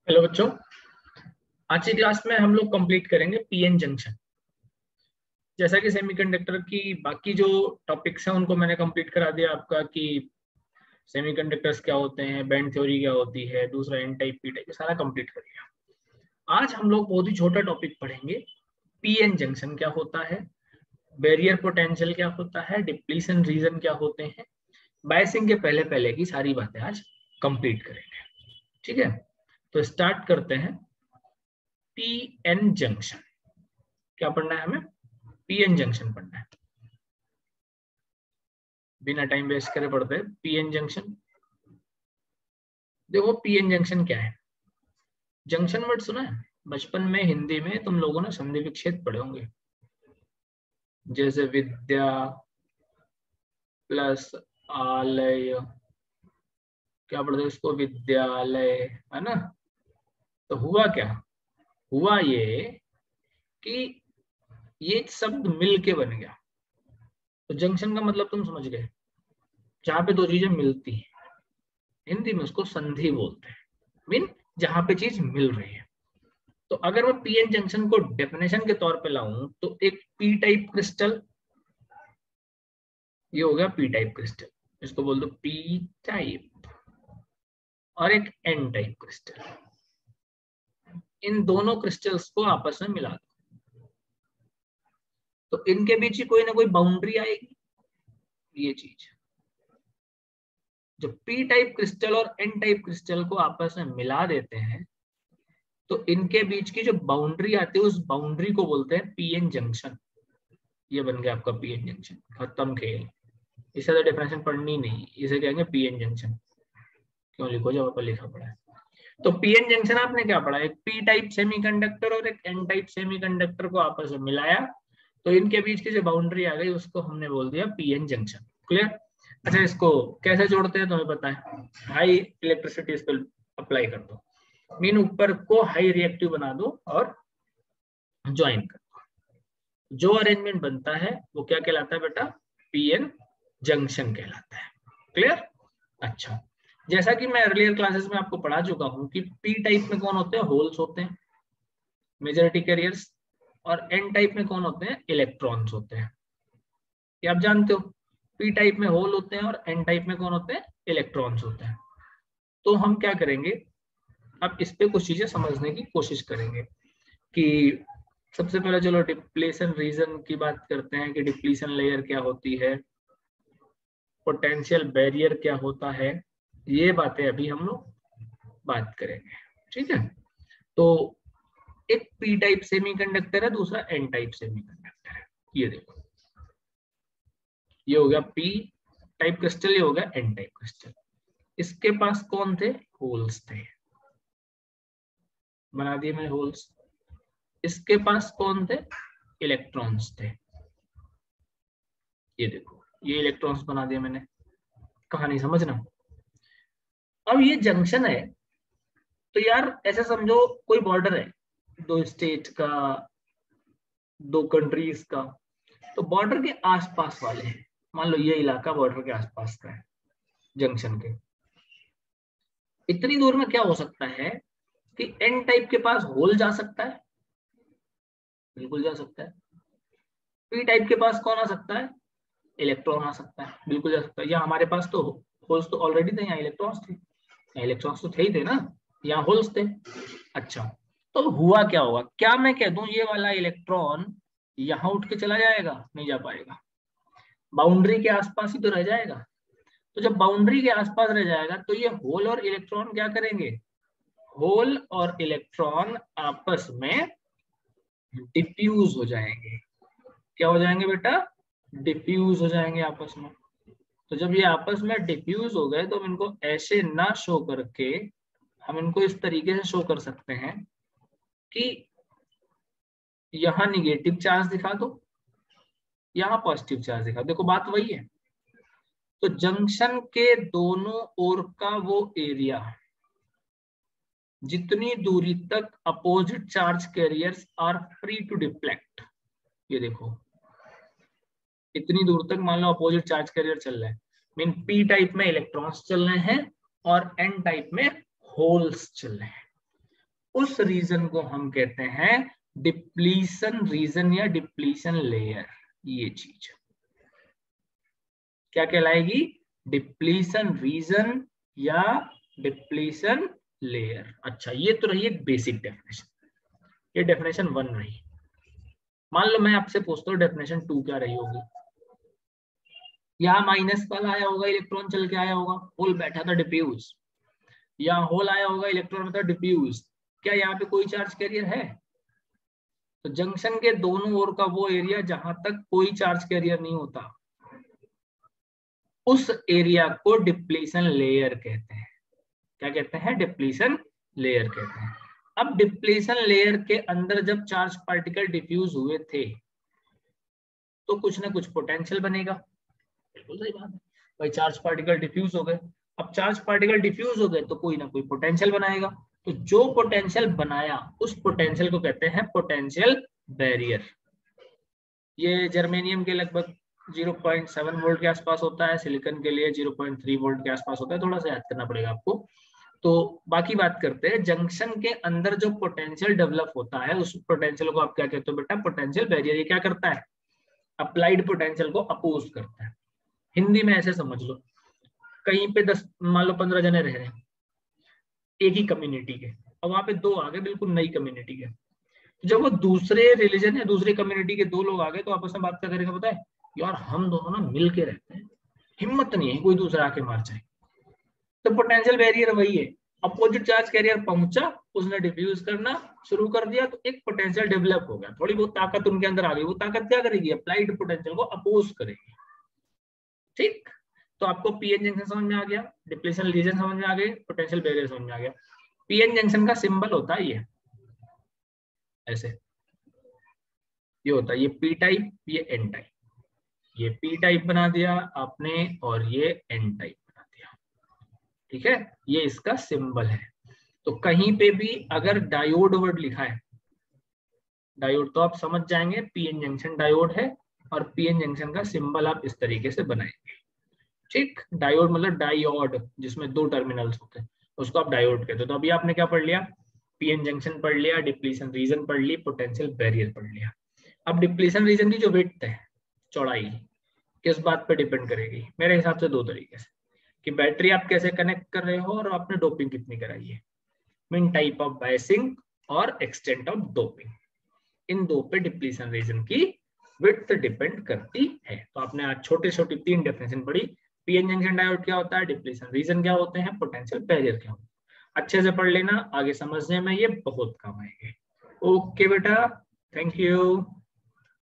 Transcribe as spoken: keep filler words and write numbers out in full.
Hello बच्चों, आज की क्लास में हम लोग कंप्लीट करेंगे पीएन जंक्शन। जैसा कि सेमीकंडक्टर की बाकी जो टॉपिक्स हैं उनको मैंने कंप्लीट करा दिया आपका कि सेमीकंडक्टर्स क्या होते हैं, बैंड थ्योरी क्या होती है, दूसरा एन टाइप पी टाइप, सारा कंप्लीट कर लिया। आज हम लोग बहुत ही छोटा टॉपिक पढ़ेंगे। पीएन जंक्शन क्या होता है, बैरियर पोटेंशियल क्या होता है, डिप्लीशन रीजन क्या होते हैं, बायसिंग के पहले पहले की सारी बातें आज कंप्लीट करेंगे। ठीक है, तो स्टार्ट करते हैं। पीएन जंक्शन क्या पढ़ना है हमें? पीएन जंक्शन पढ़ना है, बिना टाइम वेस्ट करे पढ़ते हैं। पीएन जंक्शन देखो, पीएन जंक्शन क्या है? जंक्शन वर्ड सुना है बचपन में? हिंदी में तुम लोगों ने संधि विच्छेद पढ़े होंगे, जैसे विद्या प्लस आलय, क्या पढ़ते हैं इसको? विद्यालय, है ना? तो हुआ क्या? हुआ ये कि ये शब्द मिल के बन गया। तो जंक्शन का मतलब तुम समझ गए, जहां पे दो चीजें मिलती हैं। हिंदी में उसको संधि बोलते हैं, मीन जहां पे चीज मिल रही है। तो अगर मैं पीएन जंक्शन को डेफिनेशन के तौर पे लाऊं तो एक पी टाइप क्रिस्टल, ये हो गया पी टाइप क्रिस्टल, इसको बोल दो पी टाइप, और एक एन टाइप क्रिस्टल। इन दोनों क्रिस्टल्स को आपस में मिला दो तो इनके बीच ही कोई ना कोई बाउंड्री आएगी। ये चीज जो पी टाइप क्रिस्टल और एन टाइप क्रिस्टल को आपस में मिला देते हैं तो इनके बीच की जो बाउंड्री आती है उस बाउंड्री को बोलते हैं पीएन जंक्शन। ये बन गया आपका पीएन जंक्शन, खत्म खेल। इससे तो डेफिनेशन पढ़नी नहीं, इसे कहेंगे पीएन जंक्शन। क्यों लिखो जब आपको लिखा पड़ा है। तो पीएन जंक्शन आपने क्या पढ़ा? एक पी टाइप सेमीकंडक्टर और एक एन टाइप सेमीकंडक्टर को आपस में मिलाया तो इनके बीच की जो बाउंड्री आ गई उसको हमने बोल दिया पीएन जंक्शन। क्लियर? अच्छा, इसको कैसे जोड़ते हैं तुम्हें पता है? हाई इलेक्ट्रिसिटी इस पर अप्लाई कर दो, मीन ऊपर को हाई रिएक्टिव बना दो और ज्वाइन कर दो। जो अरेंजमेंट बनता है वो क्या कहलाता है बेटा? पीएन जंक्शन कहलाता है। क्लियर? अच्छा, जैसा कि मैं अर्लियर क्लासेस में आपको पढ़ा चुका हूं कि पी टाइप में कौन होते हैं? होल्स होते हैं, मेजॉरिटी कैरियर्स। और एन टाइप में कौन होते हैं? इलेक्ट्रॉन्स होते हैं। ये आप जानते हो, पी टाइप में होल होते हैं और एन टाइप में कौन होते हैं? इलेक्ट्रॉन्स होते हैं। तो हम क्या करेंगे, अब इस पे कुछ चीजें समझने की कोशिश करेंगे कि सबसे पहले चलो डिप्लीशन रीजन की बात करते हैं कि डिप्लीशन लेयर क्या होती है, पोटेंशियल बैरियर क्या होता है। ये बातें अभी हम लोग बात करेंगे। ठीक है, तो एक पी टाइप सेमीकंडक्टर है, दूसरा एन टाइप सेमीकंडक्टर है। ये देखो, ये हो गया पी टाइप क्रिस्टल, ये हो गया एन टाइप क्रिस्टल। इसके पास कौन थे? होल्स थे, बना दिए मैंने होल्स। इसके पास कौन थे? इलेक्ट्रॉन्स थे। ये देखो, ये इलेक्ट्रॉन्स बना दिए मैंने। कहानी समझना। अब ये जंक्शन है तो यार ऐसे समझो कोई बॉर्डर है, दो स्टेट का, दो कंट्रीज का। तो बॉर्डर के आसपास वाले हैं, मान लो ये इलाका बॉर्डर के आसपास का है जंक्शन के। इतनी दूर में क्या हो सकता है कि एन टाइप के पास होल जा सकता है, बिल्कुल जा सकता है। पी टाइप के पास कौन आ सकता है? इलेक्ट्रॉन आ सकता है, बिल्कुल जा सकता है। या हमारे पास तो होल्स तो ऑलरेडी थे, यहाँ इलेक्ट्रॉन्स थे, यहाँ इलेक्ट्रॉन्स तो थे ही थे ना, यहाँ होल्स थे। अच्छा, तो हुआ क्या होगा? क्या मैं कह दूं ये वाला इलेक्ट्रॉन यहाँ उठ के चला जाएगा? नहीं जा पाएगा, बाउंड्री के आसपास ही तो रह जाएगा। तो जब बाउंड्री के आसपास रह जाएगा तो ये होल और इलेक्ट्रॉन क्या करेंगे? होल और इलेक्ट्रॉन आपस में डिफ्यूज हो जाएंगे। क्या हो जाएंगे बेटा? डिफ्यूज हो जाएंगे आपस में। तो जब ये आपस में डिफ्यूज हो गए तो हम इनको ऐसे ना शो करके हम इनको इस तरीके से शो कर सकते हैं कि यहां निगेटिव चार्ज दिखा दो, यहां पॉजिटिव चार्ज दिखा दो। देखो बात वही है। तो जंक्शन के दोनों ओर का वो एरिया, जितनी दूरी तक opposite charge carriers are free to deflect, ये देखो इतनी दूर तक मान लो अपोजिट चार्ज कैरियर चल रहा है, मीन पी टाइप में इलेक्ट्रॉन्स चल रहे हैं और एन टाइप में होल्स चल रहे हैं। उस रीजन को हम कहते हैं डिप्लीशन रीजन या डिप्लीशन लेयर। ये चीज क्या कहलाएगी? डिप्लीशन रीजन या डिप्लीशन लेयर। अच्छा, ये तो रही एक बेसिक डेफिनेशन, ये डेफिनेशन वन रही। मान लो मैं आपसे पूछता हूँ डेफिनेशन टू क्या रही होगी। यहाँ माइनस वाला आया होगा, इलेक्ट्रॉन चल के आया होगा, होल बैठा था डिफ्यूज। यहाँ होल आया होगा, इलेक्ट्रॉन था डिफ्यूज। क्या यहाँ पे कोई चार्ज कैरियर है? तो जंक्शन के दोनों ओर का वो एरिया जहां तक कोई चार्ज कैरियर नहीं होता, उस एरिया को डिप्लीशन लेयर कहते हैं। क्या कहते हैं? डिप्लीशन लेयर कहते हैं। अब डिप्लीशन लेयर के अंदर जब चार्ज पार्टिकल डिफ्यूज हुए थे तो कुछ ना कुछ पोटेंशियल बनेगा। बिल्कुल सही बात है भाई, चार्ज पार्टिकल डिफ्यूज हो गए। अब चार्ज पार्टिकल डिफ्यूज हो गए तो कोई ना कोई पोटेंशियल बनाएगा। तो जो पोटेंशियल बनाया उस पोटेंशियल को कहते हैं पोटेंशियल बैरियर। ये जर्मेनियम के लगभग ज़ीरो पॉइंट सेवन वोल्ट के आसपास होता है, सिलिकॉन के लिए ज़ीरो पॉइंट थ्री वोल्ट के आसपास होता है, थोड़ा सा याद करना पड़ेगा आपको। तो बाकी बात करते हैं, जंक्शन के अंदर जो पोटेंशियल डेवलप होता है उस पोटेंशियल को आप क्या कहते हो बेटा? Potential barrier. ये क्या करता है? अप्लाइड पोटेंशियल को अपोज करता है। हिंदी में ऐसे समझ लो, कहीं पे दस मान लो पंद्रह जने रह रहे हैं एक ही कम्युनिटी के, और वहां पे दो आ गए बिल्कुल नई कम्युनिटी के। तो जब वो दूसरे रिलीजन या दूसरे कम्युनिटी के दो लोग आ गए तो आपस में बात क्या करेंगे पता है? यार हम दोनों ना मिल के रहते हैं, हिम्मत नहीं है कोई दूसरा आके मार जाए। तो पोटेंशियल बैरियर वही है, अपोजिट चार्ज कैरियर पहुंचा, उसने डिफ्यूज करना शुरू कर दिया तो एक पोटेंशियल डेवलप हो गया, थोड़ी बहुत ताकत उनके अंदर आ गई। वो ताकत क्या करेगी? अप्लाइड पोटेंशियल को अपोज करेगी। ठीक, तो आपको पीएन जंक्शन समझ में आ गया, डिप्लीशन रीजन समझ में आ गई, पोटेंशियल बैरियर समझ में आ गया। पीएन जंक्शन का सिंबल होता है ये ऐसे, ये होता है ये पी टाइप, ये एन टाइप। ये पी टाइप बना दिया आपने और ये एन टाइप बना दिया। ठीक है, ये इसका सिंबल है। तो कहीं पे भी अगर डायोड वर्ड लिखा है, डायोड तो आप समझ जाएंगे पीएन जंक्शन डायोड है, और पीएन जंक्शन का सिंबल आप इस तरीके से बनाएंगे। ठीक, डायोड मतलब डायोड जिसमें दो टर्मिनल्स होते हैं, उसको आप डायोड कहते हो। तो अभी आपने क्या पढ़ लिया? पीएन जंक्शन पढ़ लिया, डिप्लीशन रीजन पढ़ ली, पोटेंशियल बैरियर पढ़ लिया। अब डिप्लीशन रीजन की जो विड्थ है, चौड़ाई, किस बात पे डिपेंड करेगी? मेरे हिसाब से दो तरीके से, कि बैटरी आप कैसे कनेक्ट कर रहे हो और आपने डोपिंग कितनी कराई है, मीन टाइप ऑफ बायसिंग और एक्सटेंट ऑफ डोपिंग। इन दो पे डिप्लीशन रीजन की विड्थ डिपेंड करती है। तो आपने आज छोटी छोटी तीन डेफिनेशन पढ़ी, पीएन जंक्शन डायोड क्या होता है, डिप्लीशन रीजन क्या होते हैं, पोटेंशियल बैरियर क्या होता है। अच्छे से पढ़ लेना, आगे समझने में ये बहुत काम आएंगे। ओके बेटा, थैंक यू।